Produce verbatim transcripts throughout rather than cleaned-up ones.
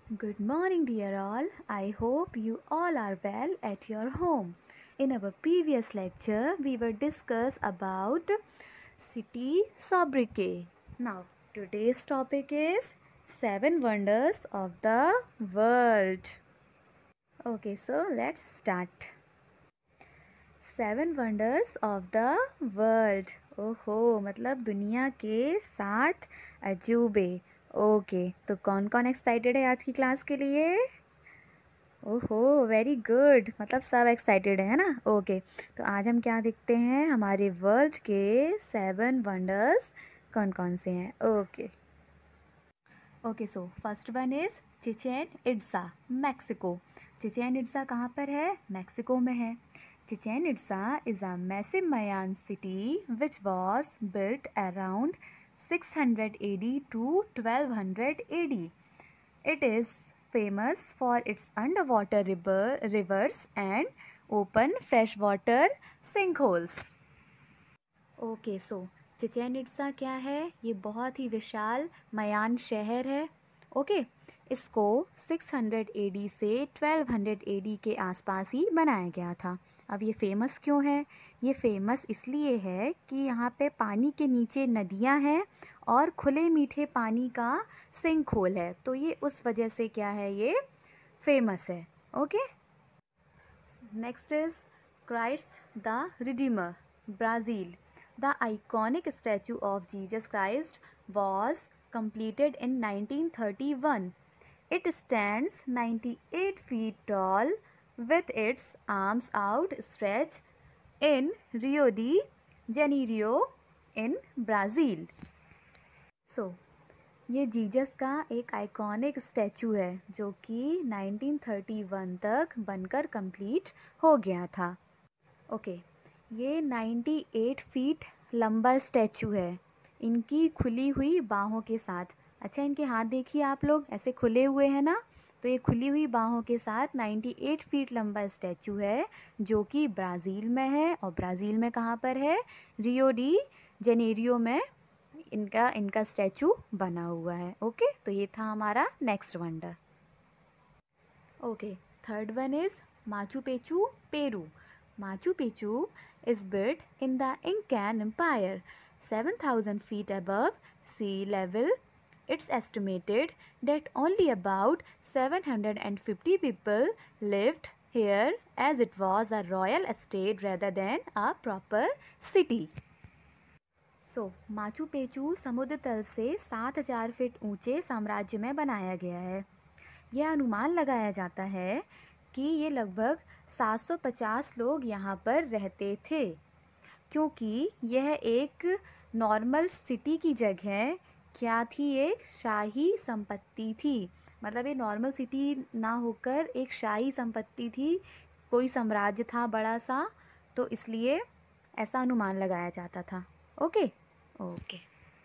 Good morning, dear all. I hope you all are well at your home. In our previous lecture, we were discuss about city sobriquet. Now, today's topic is seven wonders of the world. Okay, so let's start. Seven wonders of the world. ओहो, मतलब दुनिया के सात अजूबे. Okay, तो कौन कौन excited है आज की क्लास के लिए? ओहो, वेरी गुड, मतलब सब एक्साइटेड है ना. ओके, तो आज हम क्या देखते हैं, हमारे वर्ल्ड के सेवन वंडर्स कौन कौन से हैं. Okay okay so first one is Chichen Itza, Mexico. Chichen Itza कहाँ पर है? मैक्सिको में है. Chichen Itza is a massive Mayan city which was built around six hundred A D to twelve hundred A D. It is famous for its underwater river, rivers and open freshwater sinkholes. Okay, so Chichen Itza क्या है? ये बहुत ही विशाल Mayan शहर है. Okay okay, इसको six hundred A D से twelve hundred A D के आसपास ही बनाया गया था. अब ये फेमस क्यों है? ये फेमस इसलिए है कि यहाँ पे पानी के नीचे नदियाँ हैं और खुले मीठे पानी का सिंक होल है, तो ये उस वजह से क्या है, ये फेमस है. Okay, next is Christ the Redeemer, Brazil. The iconic statue of Jesus Christ was completed in nineteen thirty-one. It stands ninety-eight feet tall with its arms outstretched in Rio de Janeiro in Brazil. So, ये Jesus का एक iconic statue है जो कि nineteen thirty one तक बनकर complete हो गया था. ओके, ये अट्ठानवे फीट लंबा स्टैचू है, इनकी खुली हुई बाहों के साथ. अच्छा, इनके हाथ देखिए आप लोग, ऐसे खुले हुए हैं ना, तो ये खुली हुई बाहों के साथ अट्ठानवे फीट लंबा स्टैचू है जो कि ब्राज़ील में है. और ब्राज़ील में कहाँ पर है? रियो डी जेनेरियो में इनका इनका स्टैचू बना हुआ है. ओके, तो ये था हमारा next wonder. Okay, third one is Machu Picchu, Peru. Machu Picchu is built in the Incan empire seven thousand feet above sea level. It's estimated that only about seven hundred fifty people lived here as it was a royal estate rather than a proper city. So, Machu Picchu समुद्र तल से सात हज़ार feet ऊंचे साम्राज्य में बनाया गया है. यह अनुमान लगाया जाता है कि ये लगभग सात सौ पचास लोग यहाँ पर रहते थे, क्योंकि यह एक नॉर्मल सिटी की जगह क्या थी, एक शाही संपत्ति थी. मतलब ये नॉर्मल सिटी ना होकर एक शाही संपत्ति थी, कोई साम्राज्य था बड़ा सा, तो इसलिए ऐसा अनुमान लगाया जाता था. Okay okay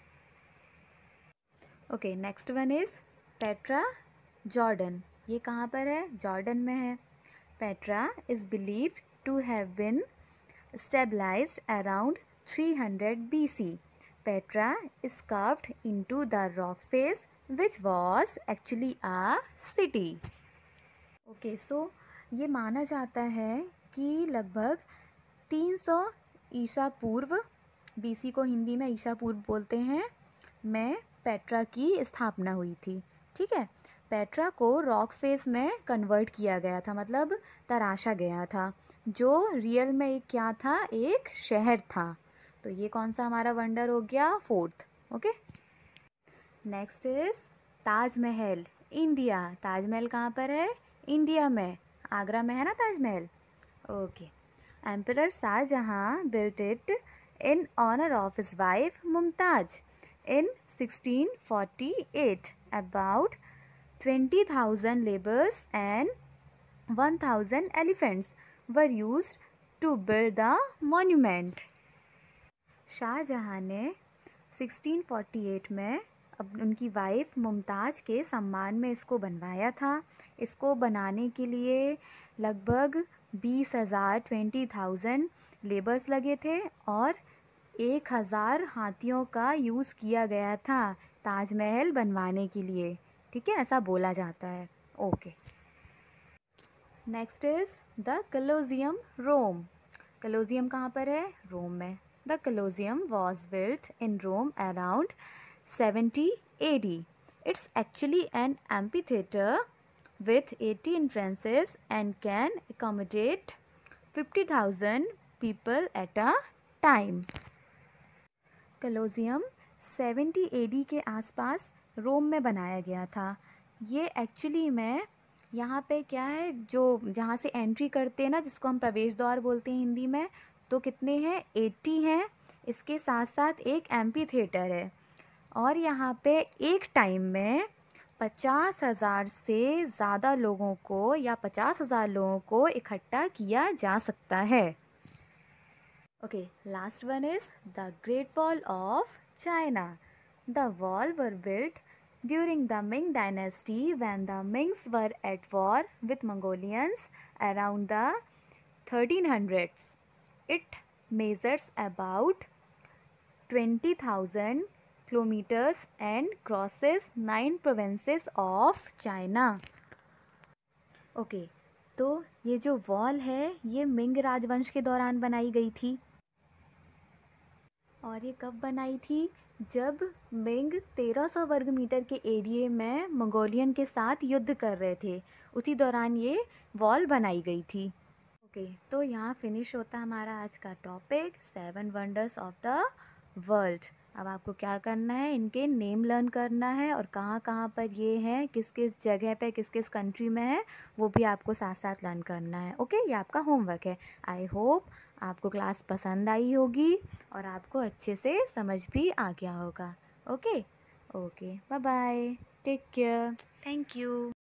okay next one is Petra, Jordan. ये कहाँ पर है? जॉर्डन में है. Petra is believed to have been stabilized around three hundred B C. Petra is carved into the rock face which was actually a city. Okay, so ये माना जाता है कि लगभग तीन सौ ईसा पूर्व, बीसी को हिंदी में ईसा पूर्व बोलते हैं, में पेट्रा की स्थापना हुई थी. ठीक है, पेट्रा को रॉक फेस में कन्वर्ट किया गया था, मतलब तराशा गया था, जो रियल में एक क्या था, एक शहर था. तो ये कौन सा हमारा वंडर हो गया? Fourth. Okay, next is Taj Mahal, India. Taj Mahal कहाँ पर है? इंडिया में, आगरा में है ना Taj Mahal. Okay, emperor Shah Jahan built it in honour of his wife Mumtaz in sixteen forty eight. About twenty thousand laborers and one thousand elephants were used to build the monument. Shah Jahan ने sixteen forty eight में अब उनकी wife Mumtaz के सम्मान में इसको बनवाया था. इसको बनाने के लिए लगभग बीस हज़ार ट्वेंटी थाउजेंड लेबर्स लगे थे और एक हज़ार हाथियों का यूज़ किया गया था ताजमहल बनवाने के लिए. ठीक है, ऐसा बोला जाता है। Okay, next is the Colosseum Rome. Colosseum कहाँ पर है? रोम में। The Colosseum was built in Rome around seventy A D. It's actually an amphitheater with eighty entrances and can accommodate fifty thousand people at a time. Colosseum seventy A D के आसपास रोम में बनाया गया था। ये actually में यहाँ पे क्या है, जो जहाँ से एंट्री करते हैं ना, जिसको हम प्रवेश द्वार बोलते हैं हिंदी में, तो कितने हैं? एट्टी हैं। इसके साथ साथ एक एम्पी थिएटर है और यहाँ पे एक टाइम में पचास हज़ार से ज़्यादा लोगों को या पचास हज़ार लोगों को इकट्ठा किया जा सकता है। Okay, last one is the great wall of China. The wall were built during the Ming dynasty when the Mings were at war with Mongolians around the thirteen hundreds. It measures about twenty thousand kilometers and crosses nine provinces of China. Okay, तो ये जो wall है ये Ming राजवंश के दौरान बनाई गई थी। और ये कब बनाई थी? जब मिंग तेरह सौ वर्ग मीटर के एरिए में मंगोलियन के साथ युद्ध कर रहे थे, उसी दौरान ये वॉल बनाई गई थी। ओके, तो यहाँ फिनिश होता है हमारा आज का topic, seven wonders of the world. अब आपको क्या करना है, इनके नेम लर्न करना है और कहाँ कहाँ पर ये हैं, किस किस जगह पे, किस किस कंट्री में है, वो भी आपको साथ साथ लर्न करना है। ओके, ये आपका होमवर्क है। आई होप आपको क्लास पसंद आई होगी और आपको अच्छे से समझ भी आ गया होगा। Okay okay, bye bye, take care, thank you.